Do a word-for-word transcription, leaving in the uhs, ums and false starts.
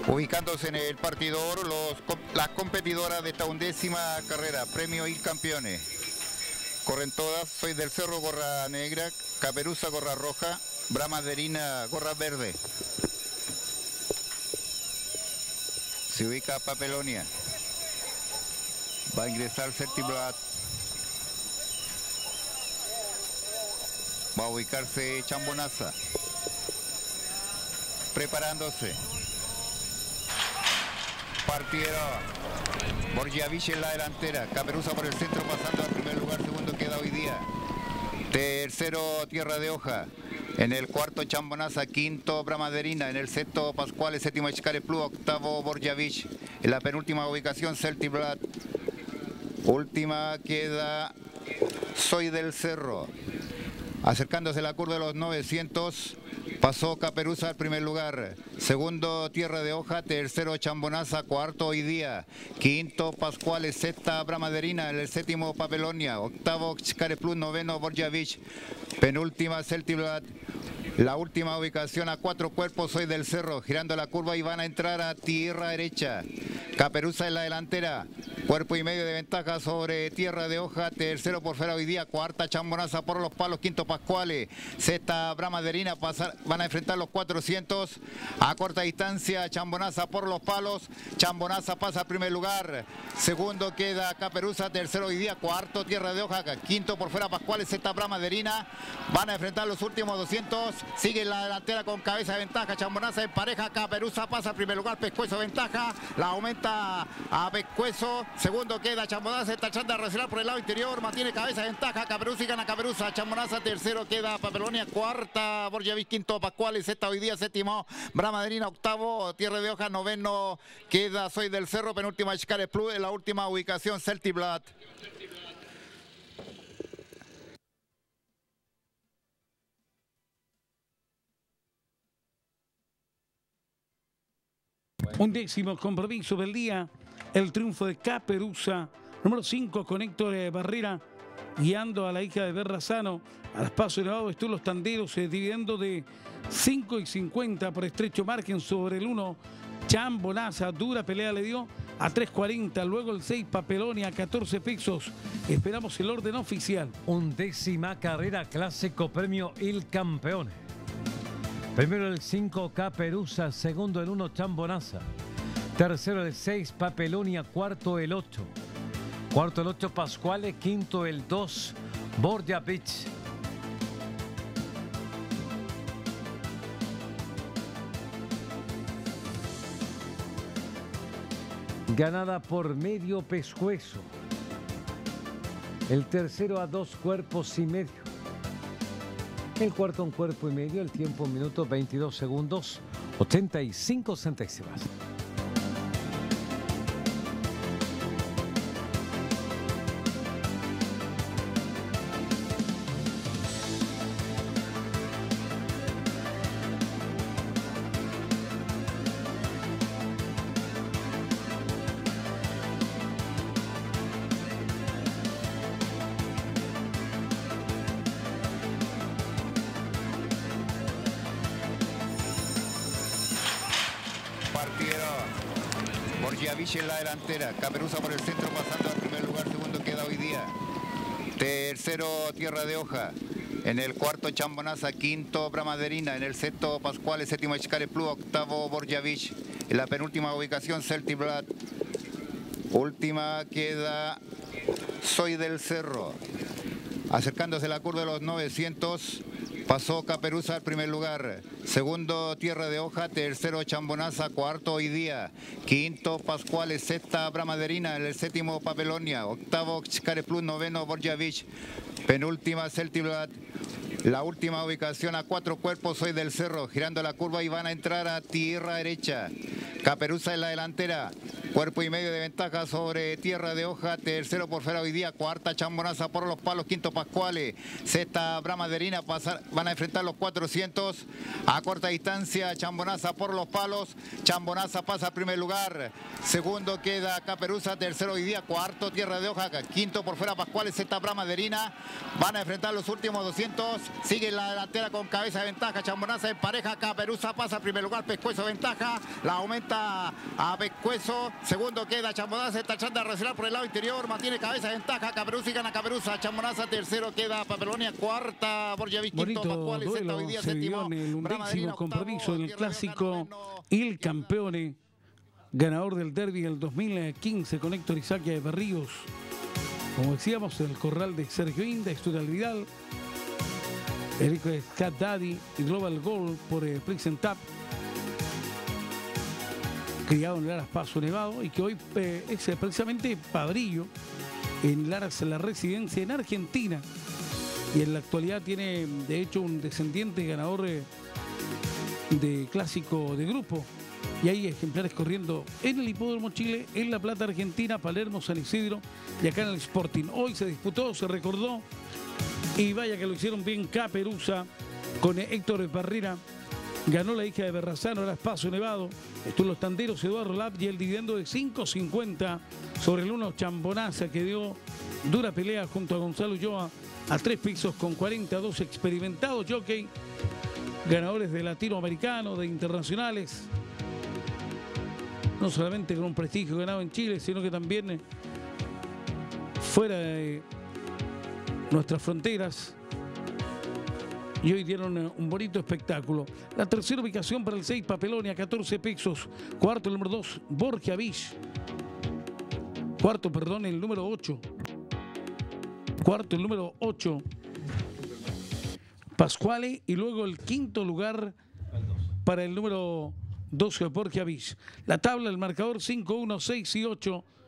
Ubicándose en el partidor los, las competidoras de esta undécima carrera, Premio Il Campeones. Corren todas, Soy del Cerro, gorra negra, Caperuza, gorra roja, Brahma Derina, gorra verde. Se ubica Papelonia. Va a ingresar Certiblat. Va a ubicarse Chambonaza. Preparándose. Partieron. Borgiavich en la delantera. Caperuza por el centro pasando al primer lugar. Segundo queda hoy día. Tercero Tierra de Hoja. En el cuarto Chambonaza. Quinto Brahmaderina. En el sexto Pascuales. Séptimo Escare Plus. Octavo Borgiavich. En la penúltima ubicación Certiblat. Última queda Soy del Cerro. Acercándose la curva de los novecientos. Pasó Caperuza al primer lugar, segundo Tierra de Hoja, tercero Chambonaza, cuarto Hoy Día, quinto Pascuales, sexta Brahmaderina, en el séptimo Papelonia, octavo Xcare Plus, noveno Borgiavich, penúltima Certiblat. La última ubicación a cuatro cuerpos Soy del Cerro, girando la curva y van a entrar a tierra derecha. Caperuza en la delantera, cuerpo y medio de ventaja sobre Tierra de Hoja, tercero por fuera Hoy Día, cuarta Chambonaza por los palos, quinto Pascuales, sexta Brahmaderina, pasar, van a enfrentar los cuatrocientos a corta distancia, Chambonaza por los palos, Chambonaza pasa al primer lugar, segundo queda Caperuza, tercero Hoy Día, cuarto Tierra de Hoja, quinto por fuera Pascuales, sexta Brahmaderina, van a enfrentar los últimos doscientos, sigue la delantera con cabeza de ventaja, Chambonaza en pareja, Caperuza pasa al primer lugar, Pescuezo ventaja, la aumenta a Pescuezo, segundo queda Chambonaza, está echando a reaccionar por el lado interior, mantiene cabeza de ventaja, Caperuza y gana Caperuza, Chambonaza, tercero queda Papelonia, cuarta Borgiavich, quinto Pascuales, sexta Hoy Día, séptimo Brahmaderina, octavo Tierra de Hoja, noveno queda Soy del Cerro, penúltima Xcare Plus, en la última ubicación Certiblat. Un décimo compromiso del día, el triunfo de Caperuza, número cinco con Héctor Barrera, guiando a la hija de Berrazano, a las pasos elevados estuvo los tanderos, eh, dividiendo de cinco y cincuenta por estrecho margen sobre el uno, Chambonaza, dura pelea le dio a tres cuarenta, luego el seis Papelonia a catorce pesos, esperamos el orden oficial. Undécima carrera clásico premio Il Campeone. Primero el cinco Caperuza, segundo el uno Chambonaza, tercero el seis Papelonia, cuarto el ocho. Cuarto el ocho Pascuales, quinto el dos Borgiavich. Ganada por medio Pescuezo. El tercero a dos cuerpos y medio. El cuarto un cuerpo y medio, el tiempo un minuto veintidós segundos, ochenta y cinco centésimas. Borgiavich en la delantera, Caperuza por el centro pasando al primer lugar, segundo queda Hoy Día, tercero Tierra de Hoja, en el cuarto Chambonaza, quinto Brahmaderina, en el sexto Pascuales, séptimo Xcare Plus, octavo Borgiavich, en la penúltima ubicación Certiblat, última queda Soy del Cerro. Acercándose la curva de los novecientos, pasó Caperuza al primer lugar, segundo Tierra de Hoja, tercero Chambonaza, cuarto Hoy Día, quinto Pascuales, sexta Brahmaderina, en el séptimo Papelonia, octavo Xcare Plus, noveno Borgiavich, penúltima Certiblat. La última ubicación a cuatro cuerpos Soy del Cerro, girando la curva y van a entrar a tierra derecha. Caperuza en la delantera, cuerpo y medio de ventaja sobre Tierra de Hoja, tercero por fuera Hoy Día, cuarta Chambonaza por los palos, quinto Pascuales, sexta Brahmaderina, pasar, van a enfrentar los cuatrocientos a corta distancia, Chambonaza por los palos, Chambonaza pasa al primer lugar, segundo queda Caperuza, tercero Hoy Día, cuarto Tierra de Hoja, quinto por fuera Pascuales, sexta Brahmaderina, van a enfrentar los últimos doscientos, sigue la delantera con cabeza de ventaja, Chambonaza en pareja, Caperuza pasa al primer lugar, Pescuezo ventaja, la aumenta vuelta a Pescuezo. Segundo queda Chambonaza, está echando a reservar por el lado interior. Mantiene cabeza de ventaja. Caperuza y gana Caperuza. Chambonaza, tercero queda Papelonia. Cuarta, Borjavich, quinto, Pascual. Duelo Hoy día, se séptimo, dio en el undécimo Madrina, compromiso octavo, en el Tierra clásico Leona, Il Campeone, ganador del derby del dos mil quince con Héctor Isaquia de Berríos. Como decíamos, el corral de Sergio Inda, Estudial Vidal, el hijo de Cat Daddy y Global Gold por eh, Prix and Tap, criado en Laras Paso Nevado, y que hoy eh, es eh, precisamente padrillo en Laras, la residencia en Argentina, y en la actualidad tiene de hecho un descendiente ganador eh, de clásico de grupo, y hay ejemplares corriendo en el Hipódromo Chile, en La Plata, Argentina, Palermo, San Isidro y acá en el Sporting. Hoy se disputó, se recordó, y vaya que lo hicieron bien Caperuza con Héctor Barrera. Ganó la hija de Berrazano, era Espacio Nevado. Estuvo los tanderos Eduardo Lab y el dividendo de cinco cincuenta sobre el uno Chambonaza, que dio dura pelea junto a Gonzalo Ulloa a tres pisos con cuarenta a dos experimentados jockey, ganadores de latinoamericano, de internacionales. No solamente con un prestigio ganado en Chile, sino que también fuera de nuestras fronteras, y hoy dieron un bonito espectáculo. La tercera ubicación para el seis Papelonia, catorce pesos. Cuarto, el número dos, Borjavich. Cuarto, perdón, el número ocho. Cuarto, el número ocho, Pascuale. Y luego el quinto lugar para el número doce, Borjavich. La tabla, el marcador cinco, uno, seis y ocho.